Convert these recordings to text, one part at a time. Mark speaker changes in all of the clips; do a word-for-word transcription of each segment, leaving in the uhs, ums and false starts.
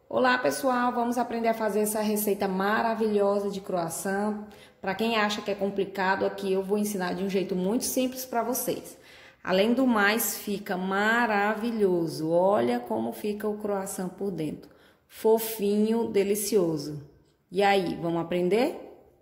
Speaker 1: Olá pessoal, vamos aprender a fazer essa receita maravilhosa de croissant. Para quem acha que é complicado, aqui eu vou ensinar de um jeito muito simples para vocês. Além do mais, fica maravilhoso. Olha como fica o croissant por dentro. Fofinho, delicioso. E aí, vamos aprender?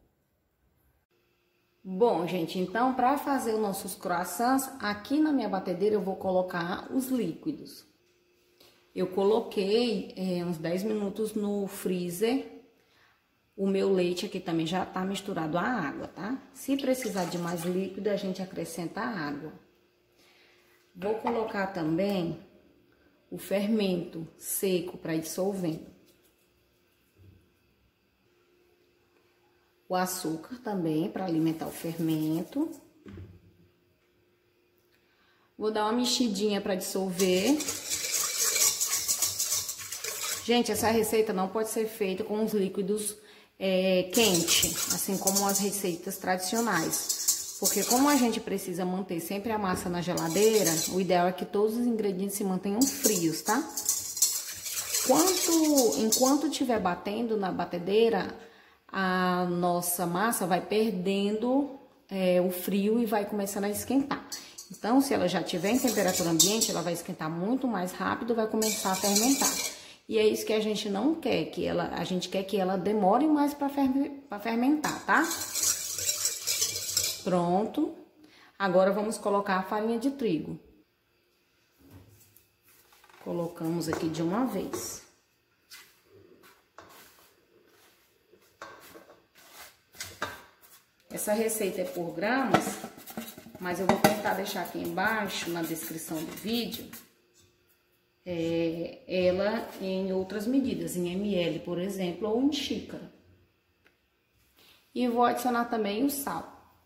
Speaker 1: Bom, gente, então para fazer os nossos croissants, aqui na minha batedeira eu vou colocar os líquidos. Eu coloquei é, uns dez minutos no freezer. O meu leite aqui também já tá misturado à água, tá? Se precisar de mais líquido, a gente acrescenta a água. Vou colocar também o fermento seco para ir dissolvendo. O açúcar também para alimentar o fermento. Vou dar uma mexidinha para dissolver. Gente, essa receita não pode ser feita com os líquidos é, quentes, assim como as receitas tradicionais. Porque como a gente precisa manter sempre a massa na geladeira, o ideal é que todos os ingredientes se mantenham frios, tá? Quanto, enquanto estiver batendo na batedeira, a nossa massa vai perdendo é, o frio e vai começando a esquentar. Então, se ela já estiver em temperatura ambiente, ela vai esquentar muito mais rápido e vai começar a fermentar. E é isso que a gente não quer, que ela, a gente quer que ela demore mais para fermentar, tá? Pronto. Agora vamos colocar a farinha de trigo. Colocamos aqui de uma vez. Essa receita é por gramas, mas eu vou tentar deixar aqui embaixo, na descrição do vídeo, É, ela em outras medidas, em ml, por exemplo, ou em xícara. E vou adicionar também o sal.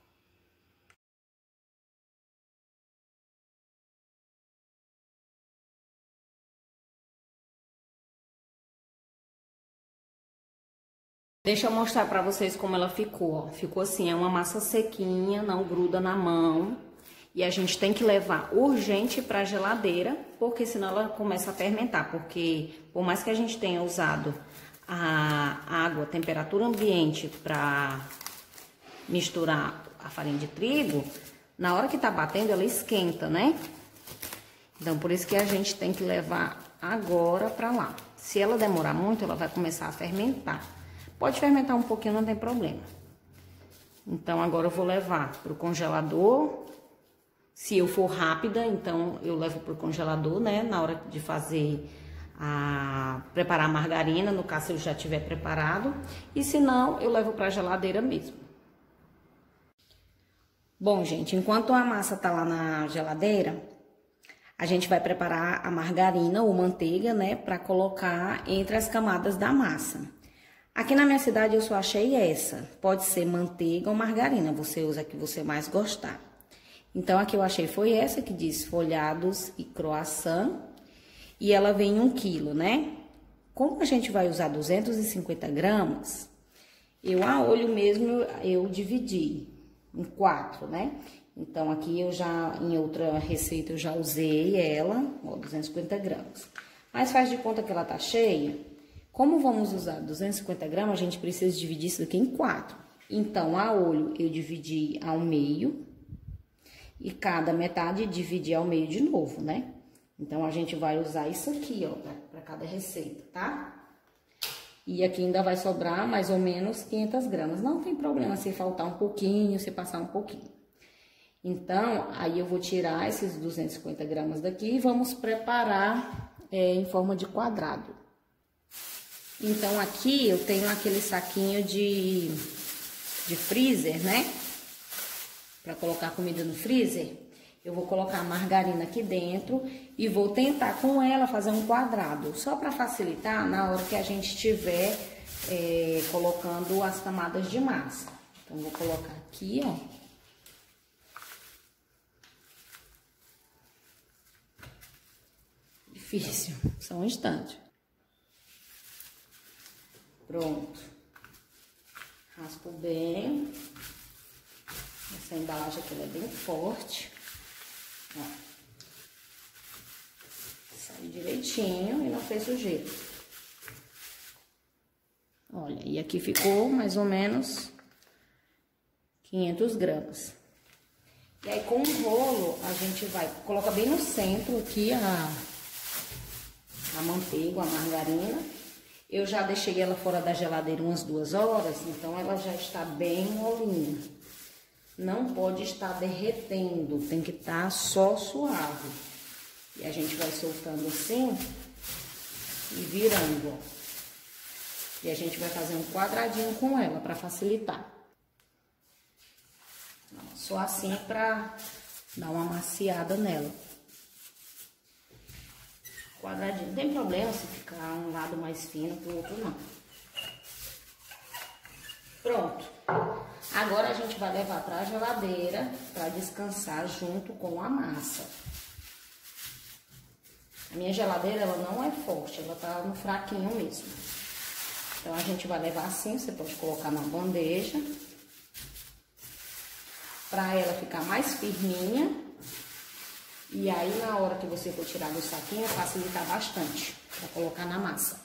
Speaker 1: Deixa eu mostrar pra vocês como ela ficou, ó. Ficou assim, é uma massa sequinha, não gruda na mão. E a gente tem que levar urgente para a geladeira, porque senão ela começa a fermentar. Porque por mais que a gente tenha usado a água, a temperatura ambiente para misturar a farinha de trigo, na hora que tá batendo ela esquenta, né? Então por isso que a gente tem que levar agora para lá. Se ela demorar muito, ela vai começar a fermentar. Pode fermentar um pouquinho, não tem problema. Então agora eu vou levar pro congelador. Se eu for rápida, então eu levo pro congelador, né? Na hora de fazer a preparar a margarina, no caso se eu já tiver preparado, e se não, eu levo pra geladeira mesmo. Bom, gente, enquanto a massa tá lá na geladeira, a gente vai preparar a margarina ou manteiga, né, para colocar entre as camadas da massa. Aqui na minha cidade eu só achei essa. Pode ser manteiga ou margarina, você usa a que você mais gostar. Então, aqui eu achei foi essa que diz folhados e croissant. E ela vem em um quilo, né? Como a gente vai usar duzentos e cinquenta gramas, eu a olho mesmo eu dividi em quatro, né? Então, aqui eu já, em outra receita, eu já usei ela, ó, duzentos e cinquenta gramas. Mas faz de conta que ela tá cheia. Como vamos usar duzentos e cinquenta gramas, a gente precisa dividir isso aqui em quatro. Então, a olho eu dividi ao meio. E cada metade dividir ao meio de novo, né? Então, a gente vai usar isso aqui, ó, para cada receita, tá? E aqui ainda vai sobrar mais ou menos quinhentas gramas. Não tem problema se faltar um pouquinho, se passar um pouquinho. Então, aí eu vou tirar esses duzentos e cinquenta gramas daqui e vamos preparar é, em forma de quadrado. Então, aqui eu tenho aquele saquinho de, de freezer, né? Para colocar comida no freezer, eu vou colocar a margarina aqui dentro e vou tentar com ela fazer um quadrado, só para facilitar na hora que a gente estiver é, colocando as camadas de massa. Então, vou colocar aqui, ó. Difícil, só um instante. Pronto. Raspo bem. Essa embalagem aqui ela é bem forte. Ó. Saiu direitinho e não fez sujeira. Olha, e aqui ficou mais ou menos quinhentos gramas. E aí, com o rolo, a gente vai colocar bem no centro aqui a, a manteiga, a margarina. Eu já deixei ela fora da geladeira umas duas horas, então ela já está bem molinha. Não pode estar derretendo, tem que estar só suave. E a gente vai soltando assim e virando, ó. E a gente vai fazer um quadradinho com ela para facilitar. Só assim para dar uma maciada nela. Quadradinho, não tem problema se ficar um lado mais fino que o outro não. Pronto. Agora a gente vai levar para a geladeira para descansar junto com a massa. A minha geladeira, ela não é forte, ela tá no fraquinho mesmo. Então, a gente vai levar assim, você pode colocar na bandeja. Pra ela ficar mais firminha. E aí, na hora que você for tirar do saquinho, facilitar bastante pra colocar na massa.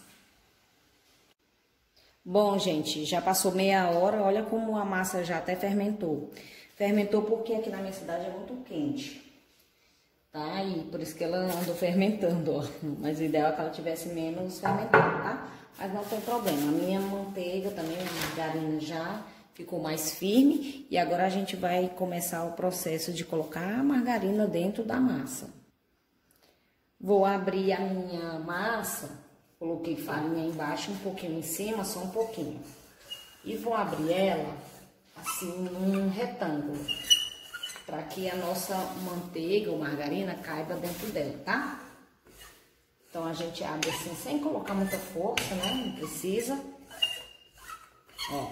Speaker 1: Bom, gente, já passou meia hora, olha como a massa já até fermentou. Fermentou porque aqui na minha cidade é muito quente. Tá? E por isso que ela andou fermentando, ó. Mas o ideal é que ela tivesse menos fermentado, tá? Mas não tem problema. A minha manteiga também, a margarina já ficou mais firme. E agora a gente vai começar o processo de colocar a margarina dentro da massa. Vou abrir a minha massa. Coloquei farinha embaixo, um pouquinho em cima, só um pouquinho. E vou abrir ela assim num retângulo. Para que a nossa manteiga ou margarina caiba dentro dela, tá? Então, a gente abre assim, sem colocar muita força, né? Não precisa. Ó.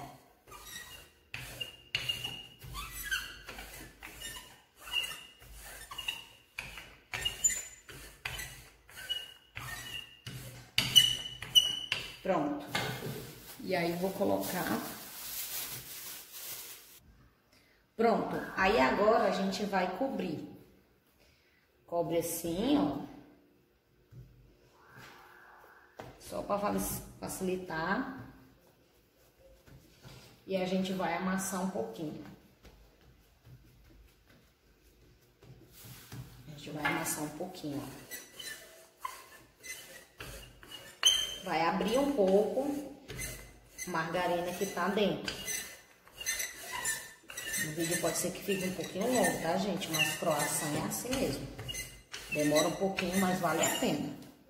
Speaker 1: Pronto. E aí, vou colocar... Pronto. Aí, agora, a gente vai cobrir. Cobre assim, ó. Só para facilitar. E a gente vai amassar um pouquinho. A gente vai amassar um pouquinho, ó. Vai abrir um pouco a margarina que tá dentro. O vídeo pode ser que fique um pouquinho longo, tá, gente? Mas croissant é assim mesmo. Demora um pouquinho, mas vale a pena.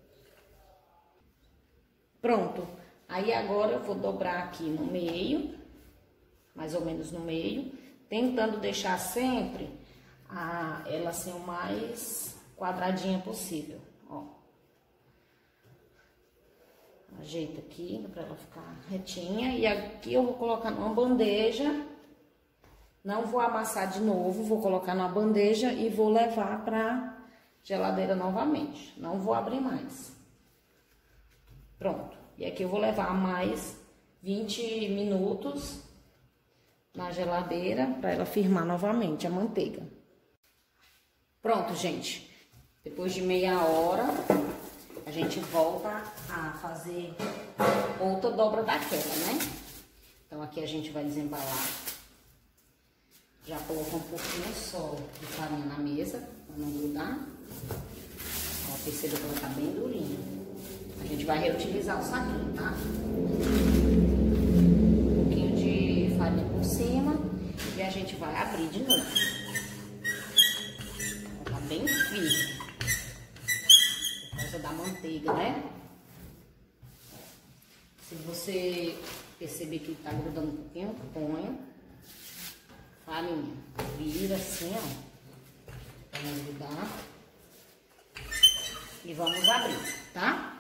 Speaker 1: Pronto. Aí agora eu vou dobrar aqui no meio, mais ou menos no meio, tentando deixar sempre a, ela assim o mais quadradinha possível, ó. Ajeita aqui para ela ficar retinha e aqui eu vou colocar numa bandeja. Não vou amassar de novo, vou colocar numa bandeja e vou levar para geladeira novamente. Não vou abrir mais. Pronto. E aqui eu vou levar mais vinte minutos na geladeira para ela firmar novamente a manteiga. Pronto, gente. Depois de meia hora, a gente volta a fazer outra dobra daquela, né? Então, aqui a gente vai desembalar. Já colocou um pouquinho só de farinha na mesa, para não grudar. Ó, perceba que ela tá bem durinha. A gente vai reutilizar o saquinho, tá? Um pouquinho de farinha por cima e a gente vai abrir de novo. Ela tá bem firme. Por causa da manteiga, né? Se você perceber que tá grudando um pouquinho, põe farinha, vira assim, ó, pra não grudar. E vamos abrir, tá?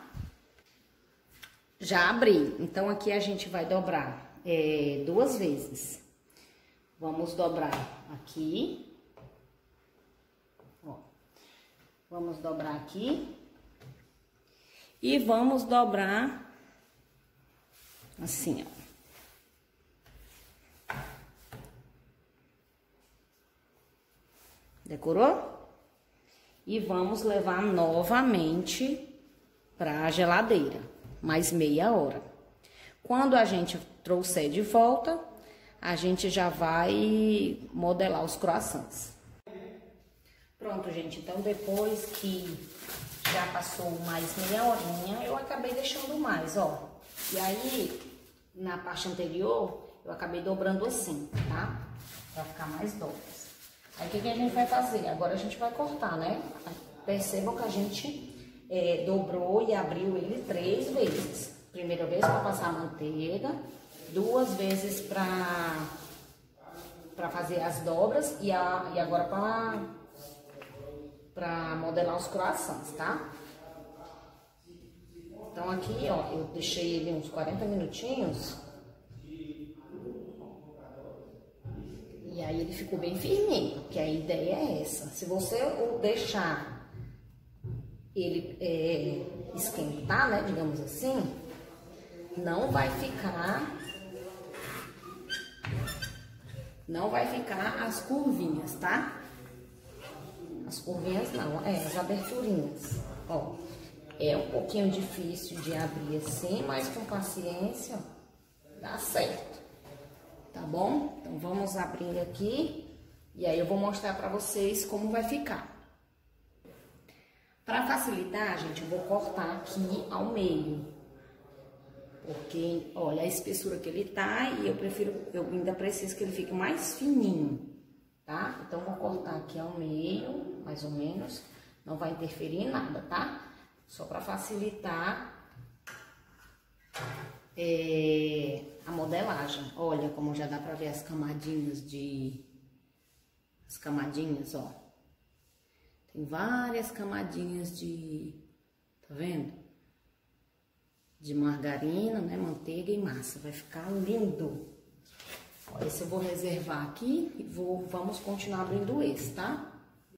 Speaker 1: Já abri. Então, aqui a gente vai dobrar é, duas vezes. Vamos dobrar aqui. Ó. Vamos dobrar aqui. E vamos dobrar assim, ó. Decorou? E vamos levar novamente para a geladeira, mais meia hora. Quando a gente trouxer de volta, a gente já vai modelar os croissants. Pronto, gente, então depois que já passou mais meia horinha, eu acabei deixando mais, ó. E aí, na parte anterior, eu acabei dobrando assim, tá? Pra ficar mais dobras. Aí, o que, que a gente vai fazer? Agora a gente vai cortar, né? Percebam que a gente é, dobrou e abriu ele três vezes. Primeira vez para passar a manteiga, duas vezes para para fazer as dobras e, a, e agora para para modelar os croissants, tá? Então aqui, ó, eu deixei ele uns quarenta minutinhos. E aí ele ficou bem firminho, que a ideia é essa. Se você o deixar ele é, esquentar, né, digamos assim, não vai ficar, não vai ficar as curvinhas, tá? As curvinhas não, é, as aberturinhas, ó. É um pouquinho difícil de abrir assim, mas com paciência dá certo, tá bom? Então vamos abrir aqui e aí eu vou mostrar pra vocês como vai ficar. Pra facilitar, gente, eu vou cortar aqui ao meio, porque olha a espessura que ele tá e eu prefiro, eu ainda preciso que ele fique mais fininho, tá? Então vou cortar aqui ao meio, mais ou menos, não vai interferir em nada, tá? Só para facilitar é, a modelagem. Olha como já dá para ver as camadinhas de... As camadinhas, ó. Tem várias camadinhas de... Tá vendo? De margarina, né? Manteiga e massa. Vai ficar lindo. Ó, esse eu vou reservar aqui e vou, vamos continuar abrindo esse, tá?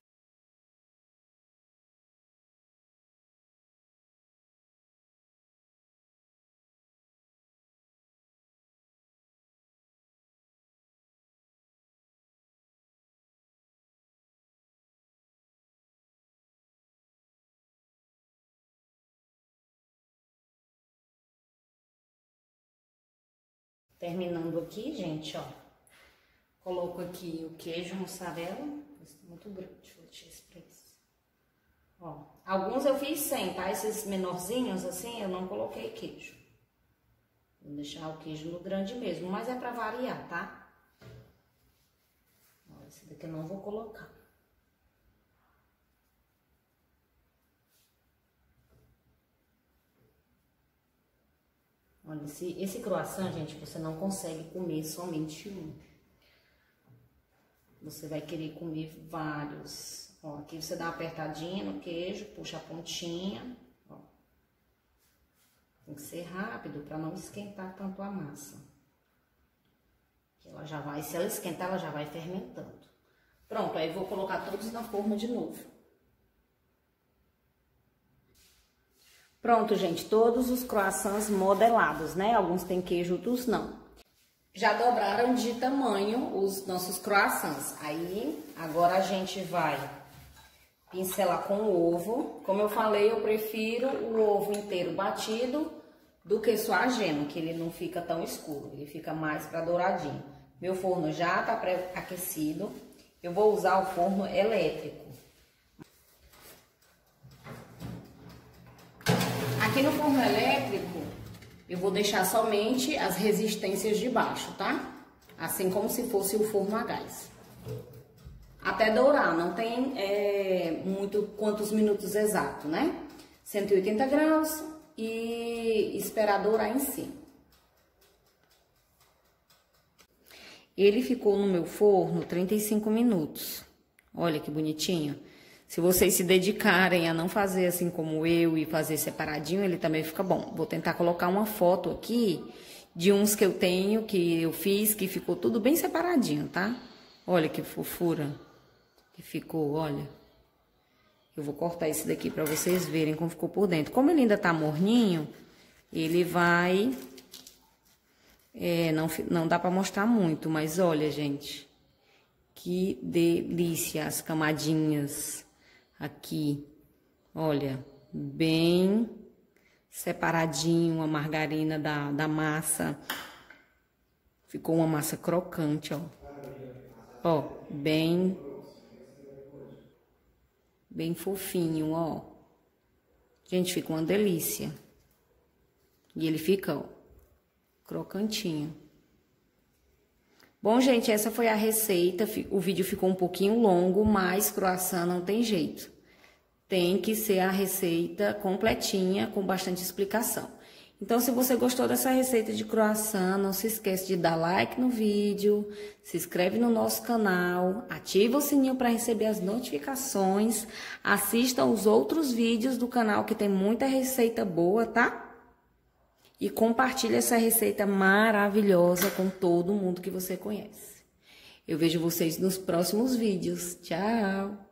Speaker 1: Terminando aqui, gente, ó. Coloco aqui o queijo mussarela. Esse tá muito grande, vou deixar esse pra isso. Ó, alguns eu fiz sem, tá? Esses menorzinhos, assim, eu não coloquei queijo. Vou deixar o queijo no grande mesmo, mas é pra variar, tá? Ó, esse daqui eu não vou colocar. Olha, esse, esse croissant, gente, você não consegue comer somente um. Você vai querer comer vários. Ó, aqui você dá uma apertadinha no queijo, puxa a pontinha. Ó. Tem que ser rápido para não esquentar tanto a massa. Ela já vai, se ela esquentar, ela já vai fermentando. Pronto, aí eu vou colocar todos na forma de novo. Pronto, gente, todos os croissants modelados, né? Alguns tem queijo, outros não. Já dobraram de tamanho os nossos croissants. Aí, agora a gente vai pincelar com o ovo. Como eu falei, eu prefiro o ovo inteiro batido do que só a gema, que ele não fica tão escuro, ele fica mais para douradinho. Meu forno já tá pré-aquecido. Eu vou usar o forno elétrico. Aqui no forno elétrico, eu vou deixar somente as resistências de baixo, tá? Assim como se fosse o forno a gás. Até dourar, não tem é, muito quantos minutos exato, né? cento e oitenta graus e esperar dourar em cima. Ele ficou no meu forno trinta e cinco minutos. Olha que bonitinho. Se vocês se dedicarem a não fazer assim como eu e fazer separadinho, ele também fica bom. Vou tentar colocar uma foto aqui de uns que eu tenho, que eu fiz, que ficou tudo bem separadinho, tá? Olha que fofura que ficou, olha. Eu vou cortar esse daqui pra vocês verem como ficou por dentro. Como ele ainda tá morninho, ele vai... É, não, não dá pra mostrar muito, mas olha, gente. Que delícia as camadinhas aqui. Olha, bem separadinho a margarina da, da massa. Ficou uma massa crocante, ó. Ó, bem... Bem fofinho, ó. Gente, fica uma delícia. E ele fica, ó, crocantinho. Bom, gente, essa foi a receita. O vídeo ficou um pouquinho longo, mas croissant não tem jeito. Tem que ser a receita completinha, com bastante explicação. Então, se você gostou dessa receita de croissant, não se esquece de dar like no vídeo, se inscreve no nosso canal, ativa o sininho para receber as notificações, assista aos outros vídeos do canal que tem muita receita boa, tá? E compartilhe essa receita maravilhosa com todo mundo que você conhece. Eu vejo vocês nos próximos vídeos. Tchau!